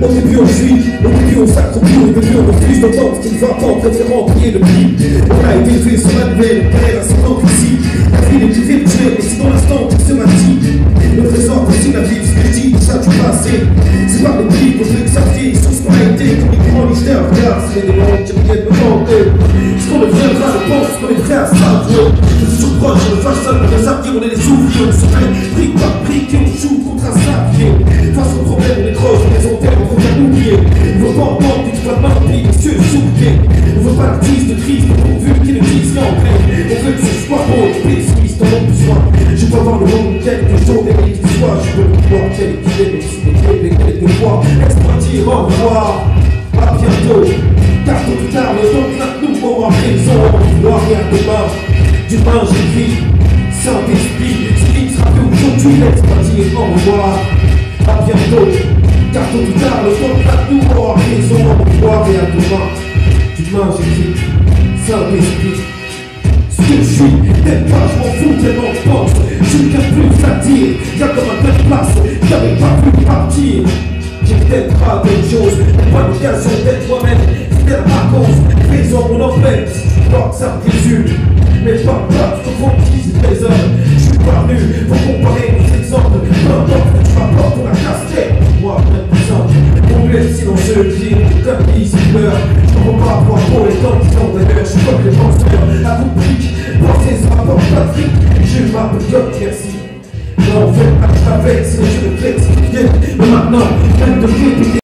Au début on suit, au début on s'accroupit, au début on refuse d'entendre ce qui ne va pas, en préférant prier le prix. On a été élevé sur la nouvelle, carrière ascendante ici. La vie est plus virtuelle, mais c'est dans l'instant qui se maintient. Le présent aussi la vie, ce que je dis, ça du passé. C'est par le prix qu'on peut examiner sur ce qu'on a été, comme les grands mystères, regarde, c'est les démons qui viennent me manquer. Ce qu'on deviendra, je pense qu'on est prêt à s'avouer. Je suis surproche, je me fâche seul, pour les avions, on est les ouvriers, on se fait brique par brique et on joue contre un savier. Face au problème, on est croche, on les enterre, on revient oublier. On veut pas entendre que tu vas m'appeler, monsieur souquet. On veut pas l'artiste de crise, pourvu qu'il ne dise rien en plein. On veut que ce soit beau, les pessimistes en ont besoin. Je peux avoir le monde quelque chose, et qu'il soit. Je veux le pouvoir, quel équilibre, quelques fois. Laisse-moi dire au revoir, à bientôt. Car tôt ou tard, le temps vient de nous pour avoir raison. On ne voit rien demain. Demain, j'écris, Saint-Esprit. Ce qui ne sera plus aujourd'hui, laisse-moi dire au revoir, à bientôt. Car tôt ou tard, le temps vient de nous pour avoir raison. On ne voit rien demain. Demain, j'écris, Saint-Esprit. Ce que je suis, peut-être pas, je m'en fous tellement je pense. Je ne tiens plus à dire, y'a comme un belle place, j'avais pas pu partir. J'ai peut-être pas d'autre chose, mais pas l'occasion d'être moi-même, fidèle à ma cause, présent mon emblème, si tu crois que ça me résume. Mais pas tu comprends qui c'est les hommes, je suis pas venu pour comparer nos exemples, peu importe que tu m'apportes pour la casse-tête, moi je reste plus simple, mon bled silencieux, dire comme qui s'y pleure, je ne pas pour les temps qui sont d'ailleurs, je suis comme les penseurs, à vous brique, pensez ça rapporte pas de fric, je m'appelle Dieu, merci. Non, en fait, pas que je t'avais, sinon je le fais, mais maintenant, même de répéter.